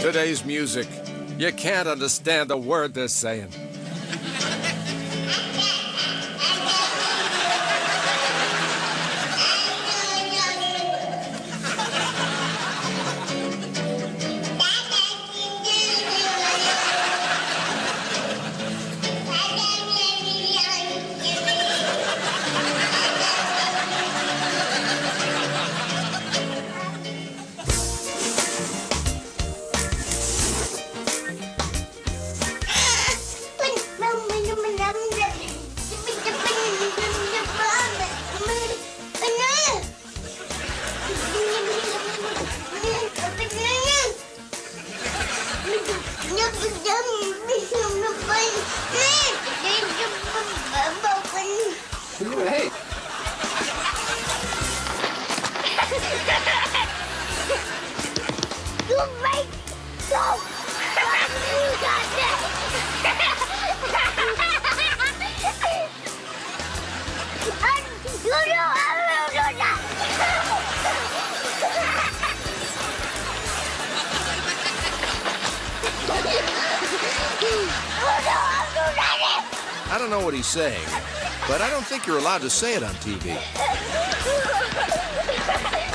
Today's music. You can't understand a word they're saying. Hey! You make so I don't know what he's saying, but I don't think you're allowed to say it on TV.